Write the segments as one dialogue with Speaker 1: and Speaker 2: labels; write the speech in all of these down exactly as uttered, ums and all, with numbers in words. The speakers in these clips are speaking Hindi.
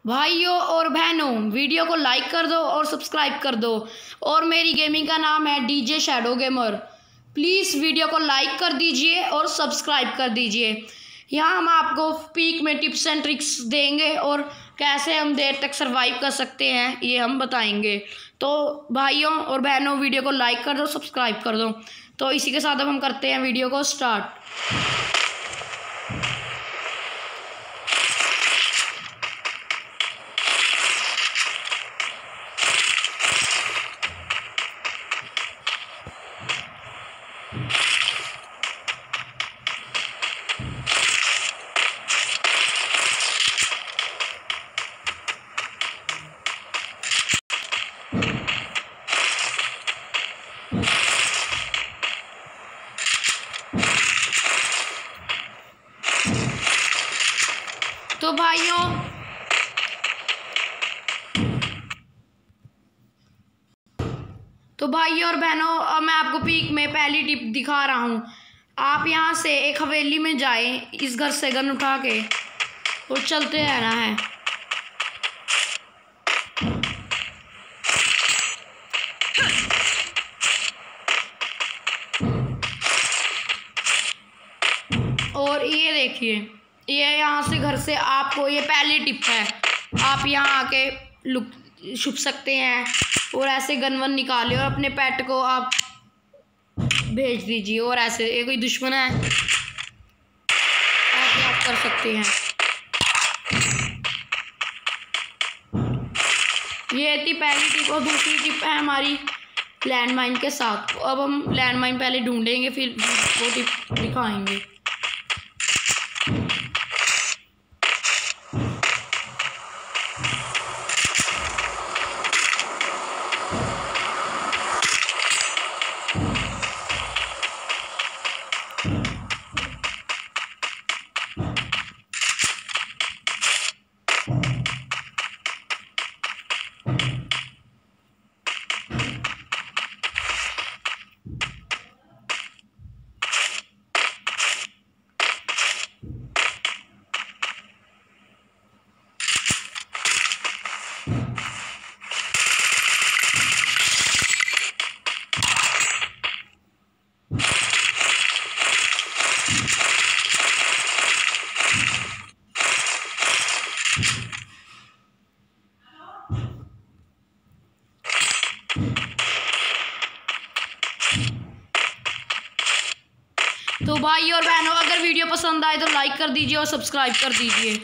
Speaker 1: भाइयों और बहनों, वीडियो को लाइक कर दो और सब्सक्राइब कर दो। और मेरी गेमिंग का नाम है DJ shadow gamer. Please video को लाइक कर दीजिए और सब्सक्राइब कर दीजिए। यहाँ हम आपको पीक में टिप्स एंड ट्रिक्स देंगे और कैसे हम देर तक सरवाइव कर सकते हैं ये हम बताएंगे। तो भाइयों और बहनों, वीडियो को लाइक कर दो, सब्सक्राइब कर दो। तो इसी के साथ अब हम करते हैं वीडियो को स्टार्ट। तो भाइयों तो भाइयों और बहनों, अब मैं आपको पीक में पहली टिप दिखा रहा हूँ। आप यहाँ से एक हवेली में जाएं, इस घर से गन उठा के और चलते रहना है। और ये देखिए, ये यहाँ से घर से आपको, ये पहली टिप है, आप यहाँ आके लुक छुप सकते हैं और ऐसे गन वन निकाले और अपने पेट को आप भेज दीजिए। और ऐसे ये कोई दुश्मन है ऐसे आप कर सकते हैं। ये थी पहली टिप। और दूसरी टिप है हमारी लैंडमाइन के साथ। अब हम लैंडमाइन पहले ढूंढेंगे, फिर वो टिप दिखाएंगे। तो भाई और बहनों, अगर वीडियो पसंद आए तो लाइक कर दीजिए और सब्सक्राइब कर दीजिए।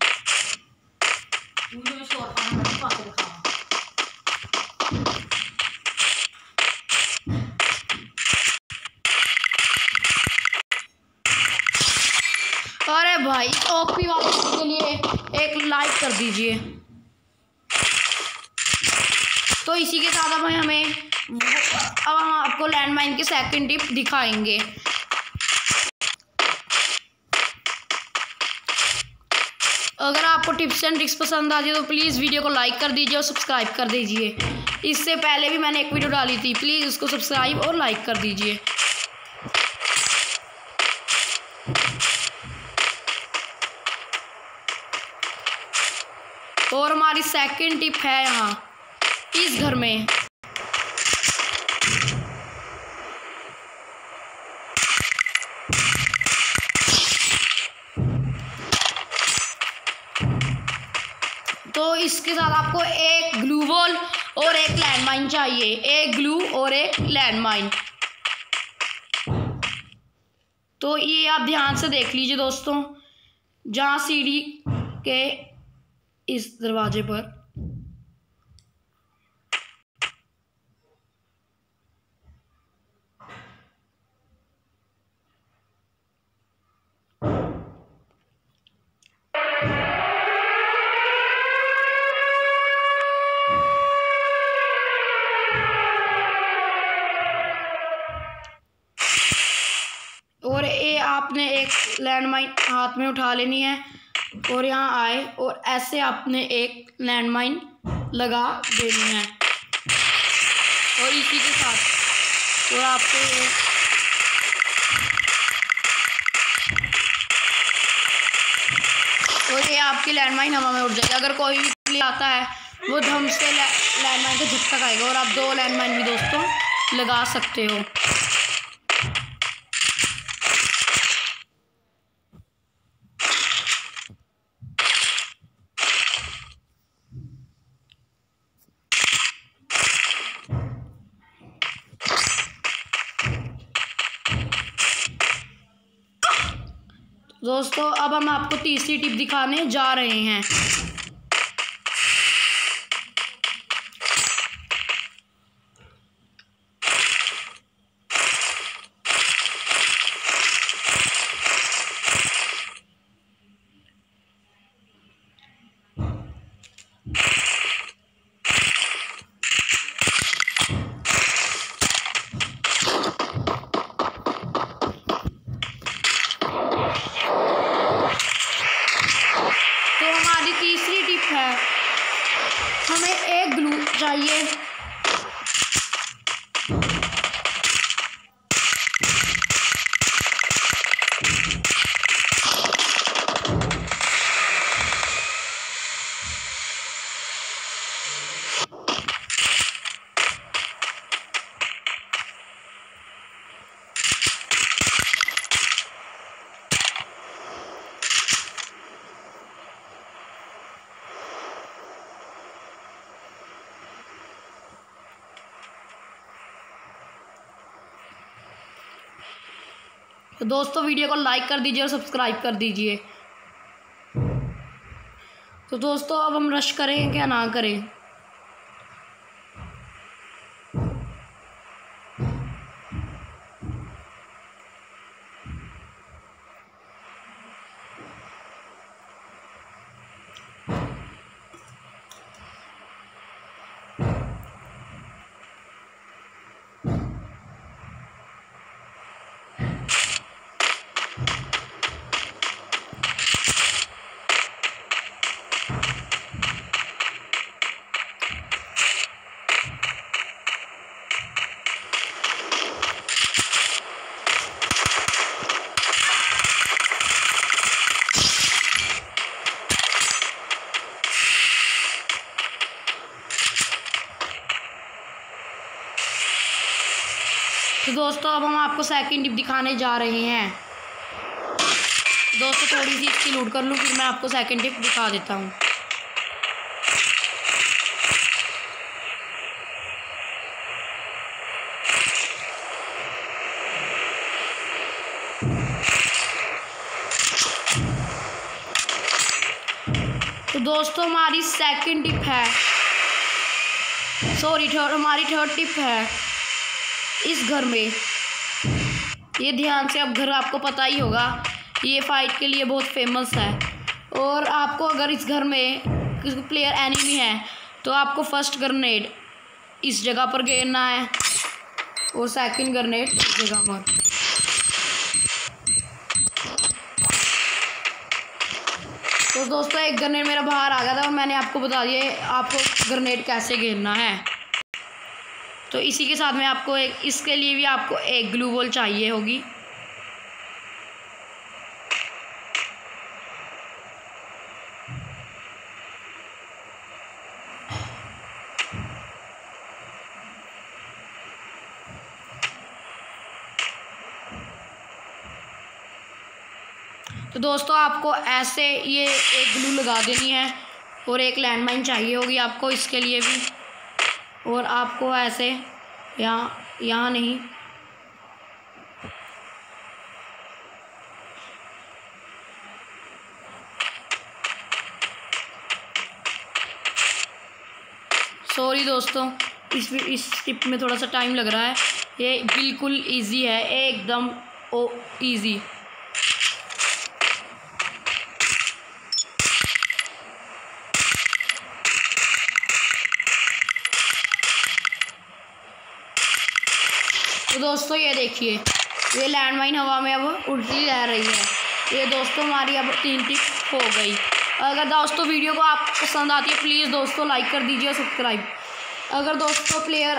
Speaker 1: अरे भाई, ओपी वाले के लिए एक लाइक कर दीजिए। तो इसी के साथ अब हमें अब हम आपको लैंडमाइन की सेकंड टिप दिखाएंगे। अगर आपको टिप्स एंड ट्रिक्स पसंद आ जाए तो प्लीज़ वीडियो को लाइक कर दीजिए और सब्सक्राइब कर दीजिए। इससे पहले भी मैंने एक वीडियो डाली थी, प्लीज़ उसको सब्सक्राइब और लाइक कर दीजिए। और हमारी सेकंड टिप है यहाँ इस घर में। तो इसके साथ आपको एक ग्लू वॉल और एक लैंडमाइन चाहिए। एक ग्लू और एक लैंडमाइन। तो ये आप ध्यान से देख लीजिए दोस्तों, जहाँ सीढ़ी के इस दरवाजे पर और ये आपने एक लैंडमाइन हाथ में उठा लेनी है और यहाँ आए और ऐसे आपने एक लैंडमाइन लगा देनी है। और इसी के साथ और आपको और से आपकी लैंडमाइन हवा में उड़ जाएगी। अगर कोई भी प्लेयर आता है वो धम से लैंडमाइन का झटका खाएगा और आप दो लैंडमाइन भी दोस्तों लगा सकते हो। दोस्तों अब हम आपको तीसरी टिप दिखाने जा रहे हैं। तीसरी टिप है, हमें एक ग्लू चाहिए। तो दोस्तों वीडियो को लाइक कर दीजिए और सब्सक्राइब कर दीजिए। तो दोस्तों अब हम रश करें क्या ना करें। तो दोस्तों अब हम आपको सेकंड टिप दिखाने जा रहे हैं। दोस्तों थोड़ी सी इसकी लूट कर लूँ फिर मैं आपको सेकंड टिप दिखा देता हूँ। तो दोस्तों हमारी सेकंड टिप है, सॉरी थर्ड हमारी थर्ड टिप है इस घर में। ये ध्यान से, अब घर आपको पता ही होगा, ये फाइट के लिए बहुत फेमस है। और आपको अगर इस घर में किसी प्लेयर एनिमी है तो आपको फर्स्ट ग्रेनेड इस जगह पर गिरना है और सेकंड ग्रेनेड इस जगह पर। तो दोस्तों एक ग्रेनेड मेरा बाहर आ गया था और मैंने आपको बता दिया आपको ग्रेनेड कैसे गिरना है। तो इसी के साथ में आपको एक इसके लिए भी आपको एक ग्लू वॉल चाहिए होगी। तो दोस्तों आपको ऐसे ये एक ग्लू लगा देनी है और एक लैंडमाइन चाहिए होगी आपको इसके लिए भी। और आपको ऐसे यहाँ यहाँ नहीं, सॉरी दोस्तों इस इस टिप में थोड़ा सा टाइम लग रहा है। ये बिल्कुल इजी है, एकदम ओ इजी। तो दोस्तों ये देखिए ये लैंडमाइन हवा में अब उड़ती रह रही है। ये दोस्तों हमारी अब तीन टिप हो गई। अगर दोस्तों वीडियो को आप पसंद आती है प्लीज़ दोस्तों लाइक कर दीजिए और सब्सक्राइब। अगर दोस्तों प्लेयर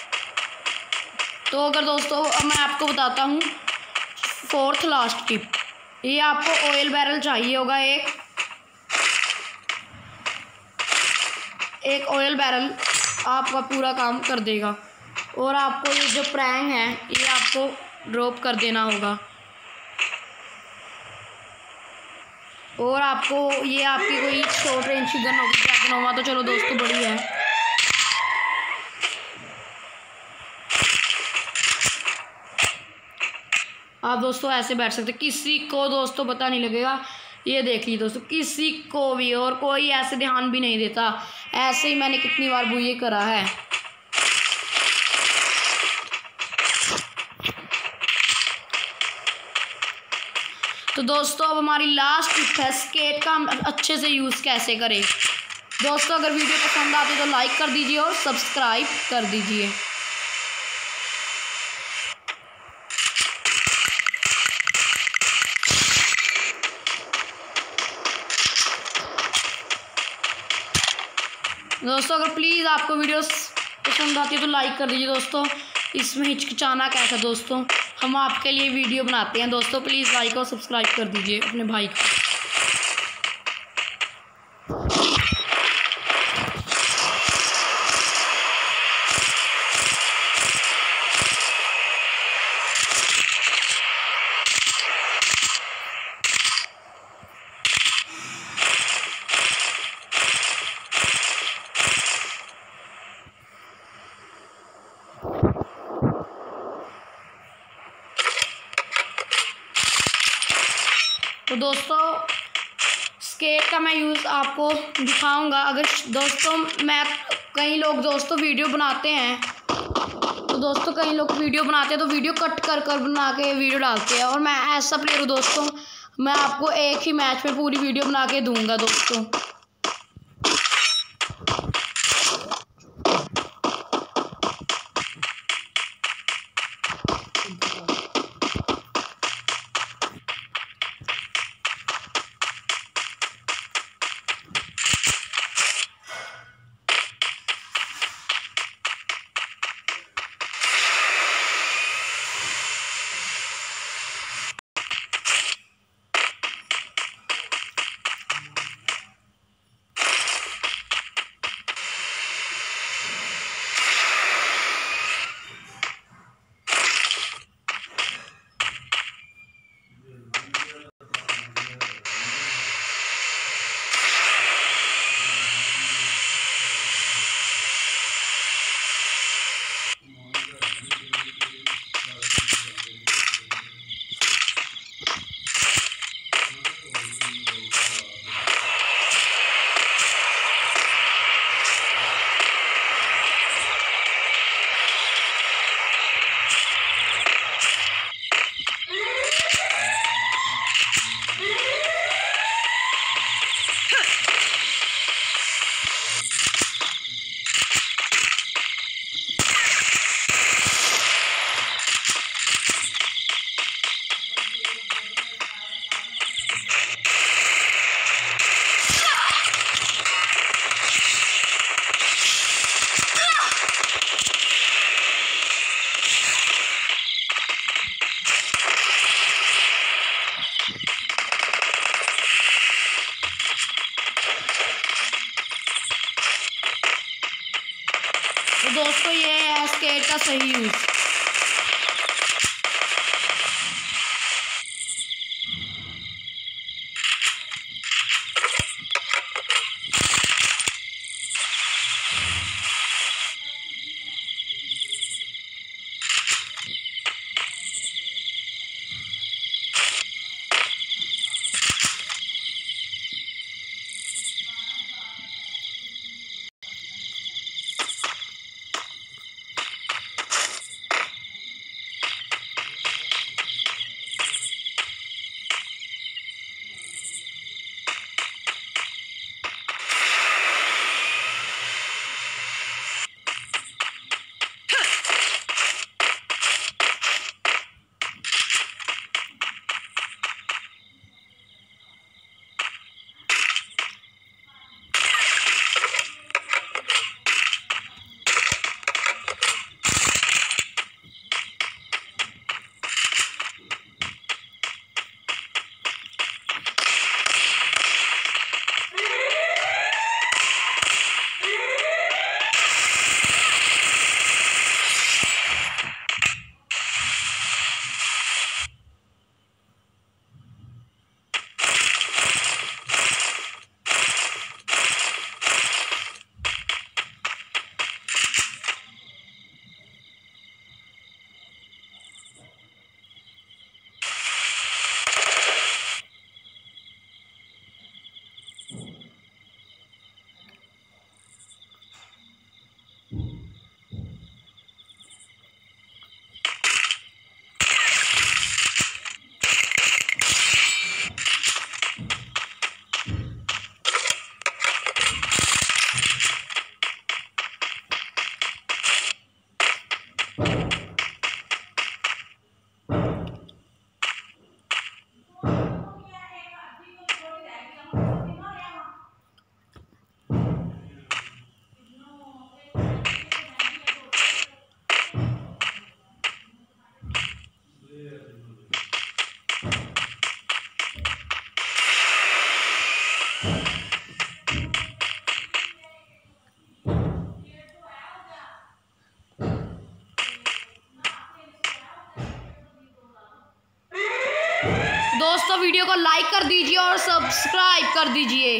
Speaker 1: तो अगर दोस्तों अब मैं आपको बताता हूँ फोर्थ लास्ट टिप। ये आपको ऑयल बैरल चाहिए होगा, एक एक ऑयल बैरल आपका पूरा काम कर देगा। और आपको ये जो प्रैंग है ये आपको ड्रॉप कर देना होगा। और आपको ये आपकी कोई शॉर्ट रेंज की गन होगी, ड्रैगन होगा तो चलो दोस्तों बड़ी है। आप दोस्तों ऐसे बैठ सकते, किसी को दोस्तों पता नहीं लगेगा। ये देख लीजिए दोस्तों, किसी को भी, और कोई ऐसे ध्यान भी नहीं देता। ऐसे ही मैंने कितनी बार बुए करा है। तो दोस्तों अब हमारी लास्ट टिप है स्केट का अच्छे से यूज़ कैसे करें। दोस्तों अगर वीडियो पसंद आती है तो लाइक कर दीजिए और सब्सक्राइब कर दीजिए। दोस्तों अगर प्लीज़ आपको वीडियोस पसंद आती है तो लाइक कर दीजिए दोस्तों। इसमें हिचकिचाना कैसा दोस्तों, हम आपके लिए वीडियो बनाते हैं दोस्तों। प्लीज़ लाइक और सब्सक्राइब कर दीजिए अपने भाई को। तो दोस्तों स्केट का मैं यूज़ आपको दिखाऊंगा। अगर दोस्तों मैं कई लोग दोस्तों वीडियो बनाते हैं, तो दोस्तों कई लोग वीडियो बनाते हैं तो वीडियो कट कर कर बना के वीडियो डालते हैं। और मैं ऐसा प्लेयर हूँ दोस्तों, मैं आपको एक ही मैच में पूरी वीडियो बना के दूंगा दोस्तों। तो दोस्तों ये है स्केट का सही यूज़। वीडियो को लाइक कर दीजिए और सब्सक्राइब कर दीजिए।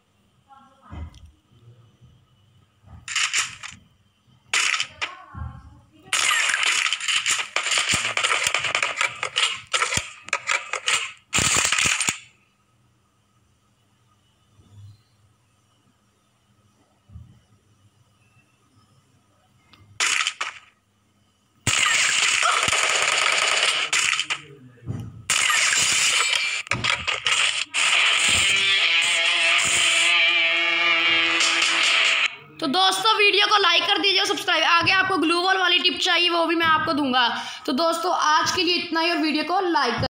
Speaker 1: तो दोस्तों वीडियो को लाइक कर दीजिए और सब्सक्राइब। आगे आपको ग्लू वॉल वाली टिप चाहिए वो भी मैं आपको दूंगा। तो दोस्तों आज के लिए इतना ही और वीडियो को लाइक कर